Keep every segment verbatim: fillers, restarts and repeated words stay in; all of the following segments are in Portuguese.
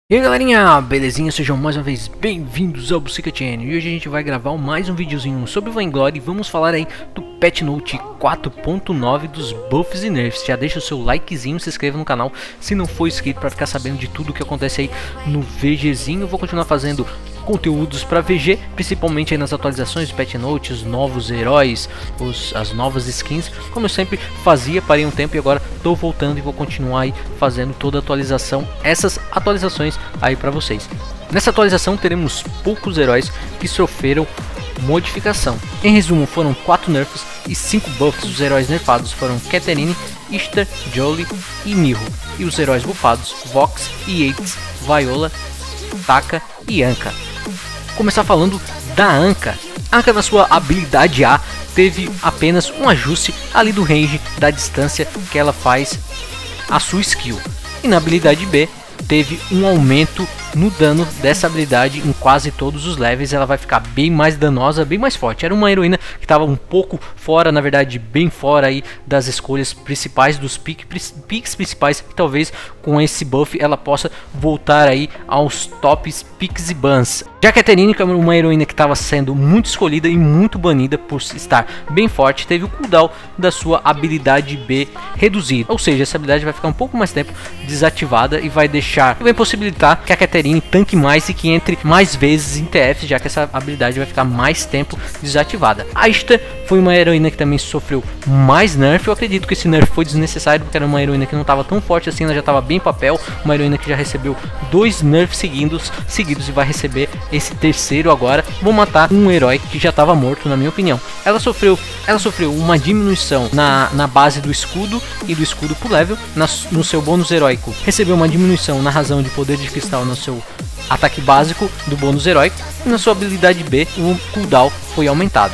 E aí galerinha, belezinha? Sejam mais uma vez bem-vindos ao Bucica Channel. E hoje a gente vai gravar mais um videozinho sobre Vainglory e vamos falar aí do Patch Note quatro ponto nove dos buffs e nerfs. Já deixa o seu likezinho, se inscreva no canal se não for inscrito para ficar sabendo de tudo que acontece aí no VGzinho. Eu vou continuar fazendo conteúdos para V G, principalmente aí nas atualizações de Patch Note, os novos heróis, os, as novas skins, como eu sempre fazia, parei um tempo e agora estou voltando e vou continuar aí fazendo toda a atualização, essas atualizações aí para vocês. Nessa atualização teremos poucos heróis que sofreram modificação. Em resumo, foram quatro nerfs e cinco buffs. Os heróis nerfados foram Katarine, Ishtar, Jolie e Miho, e os heróis bufados Vox, Yates, Viola, Taka e Anka. Começar falando da Anka. Anka, na sua habilidade A, teve apenas um ajuste ali do range da distância que ela faz a sua skill, e na habilidade B teve um aumento no dano dessa habilidade em quase todos os levels. Ela vai ficar bem mais danosa, bem mais forte. Era uma heroína que estava um pouco fora, na verdade bem fora aí das escolhas principais, dos picks principais, e talvez com esse buff ela possa voltar aí aos tops picks e bans. Já que a Katarine, que é uma heroína que estava sendo muito escolhida e muito banida por estar bem forte, teve o cooldown da sua habilidade B reduzido, ou seja, essa habilidade vai ficar um pouco mais tempo desativada e vai deixar, vai possibilitar que a Katarine tanque mais e que entre mais vezes em T F, já que essa habilidade vai ficar mais tempo desativada. A Ishtar foi uma heroína que também sofreu mais nerf. Eu acredito que esse nerf foi desnecessário, porque era uma heroína que não estava tão forte assim, ela já estava bem papel, uma heroína que já recebeu dois nerfs seguidos, seguidos e vai receber esse terceiro agora. Vou matar um herói que já estava morto, na minha opinião. Ela sofreu, ela sofreu uma diminuição na, na base do escudo e do escudo por level, na, no seu bônus heróico. Recebeu uma diminuição na razão de poder de cristal no seu ataque básico do bônus heróico, e na sua habilidade B o cooldown foi aumentado.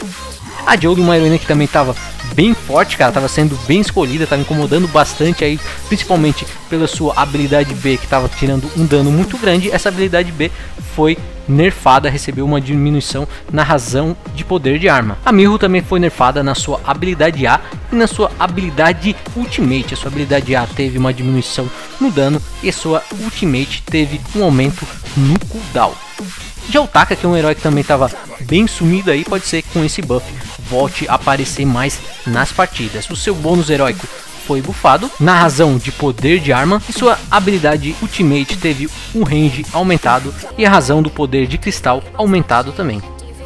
A Jolie, uma heroína que também estava bem forte, cara, estava sendo bem escolhida, estava incomodando bastante aí, principalmente pela sua habilidade B, que estava tirando um dano muito grande. Essa habilidade B foi nerfada, recebeu uma diminuição na razão de poder de arma. A Miho também foi nerfada na sua habilidade A e na sua habilidade Ultimate. A sua habilidade A teve uma diminuição no dano e a sua Ultimate teve um aumento no cooldown. Já o Taka, que é um herói que também estava bem sumido aí, pode ser que com esse buff volte a aparecer mais nas partidas. O seu bônus heróico foi bufado na razão de poder de arma e sua habilidade Ultimate teve um range aumentado e a razão do poder de cristal aumentado também.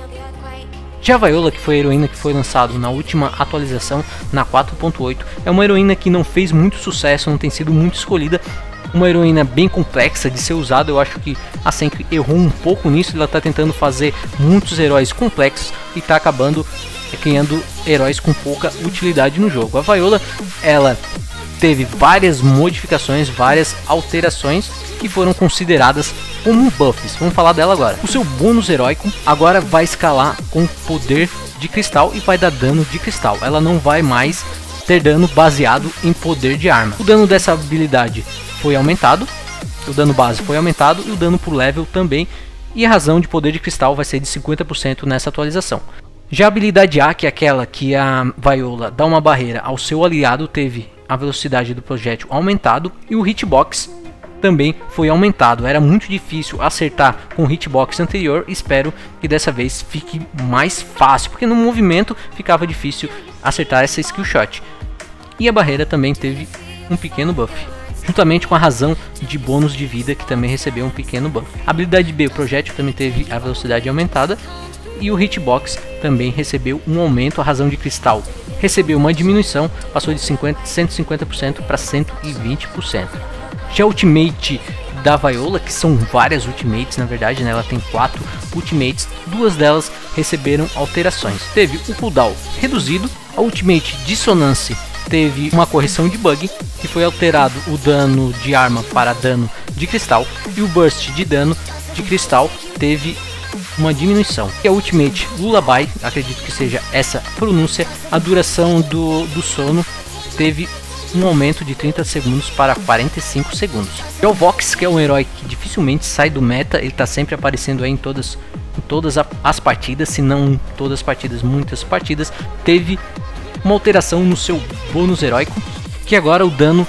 Já a Viola, que foi a heroína que foi lançado na última atualização, na quatro ponto oito, é uma heroína que não fez muito sucesso, não tem sido muito escolhida. Uma heroína bem complexa de ser usada. Eu acho que a Senki errou um pouco nisso. Ela está tentando fazer muitos heróis complexos e está acabando criando heróis com pouca utilidade no jogo. A Viola, ela teve várias modificações, várias alterações que foram consideradas como buffs. Vamos falar dela agora. O seu bônus heróico agora vai escalar com poder de cristal e vai dar dano de cristal. Ela não vai mais ter dano baseado em poder de arma. O dano dessa habilidade foi aumentado, o dano base foi aumentado e o dano por level também, e a razão de poder de cristal vai ser de cinquenta por cento nessa atualização. Já a habilidade A, que é aquela que a Viola dá uma barreira ao seu aliado, teve a velocidade do projétil aumentado e o hitbox também foi aumentado. Era muito difícil acertar com o hitbox anterior, espero que dessa vez fique mais fácil, porque no movimento ficava difícil acertar essa skill shot. E a barreira também teve um pequeno buff, juntamente com a razão de bônus de vida, que também recebeu um pequeno buff. A habilidade B, o projétil, também teve a velocidade aumentada e o hitbox também recebeu um aumento. A razão de cristal recebeu uma diminuição, passou de cinquenta, cento e cinquenta por cento para cento e vinte por cento. Já a ultimate da Viola, que são várias ultimates na verdade, né? Ela tem quatro ultimates, duas delas receberam alterações. Teve o cooldown reduzido, a ultimate Dissonance teve uma correção de bug, que foi alterado o dano de arma para dano de cristal, e o burst de dano de cristal teve uma diminuição. E a Ultimate Lullaby, acredito que seja essa pronúncia, a duração do, do sono teve um aumento de trinta segundos para quarenta e cinco segundos. E o Vox, que é um herói que dificilmente sai do meta, ele está sempre aparecendo aí em todas, em todas as partidas, se não em todas as partidas, muitas partidas, teve uma alteração no seu bônus heróico, que agora o dano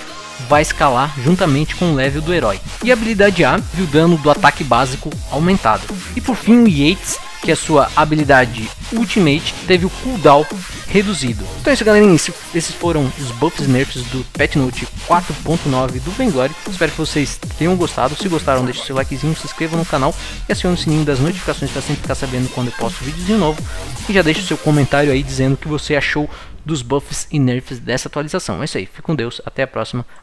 vai escalar juntamente com o level do herói. E a habilidade A viu o dano do ataque básico aumentado. E por fim o Yates, que a sua habilidade Ultimate teve o cooldown reduzido. Então é isso, galerinha, esses foram os buffs e nerfs do Pet Note quatro ponto nove do Vainglory. Espero que vocês tenham gostado. Se gostaram, deixe seu likezinho, se inscreva no canal e acione o sininho das notificações para sempre ficar sabendo quando eu posto vídeos de novo. E já deixe o seu comentário aí dizendo o que você achou dos buffs e nerfs dessa atualização. É isso aí, fique com Deus, até a próxima.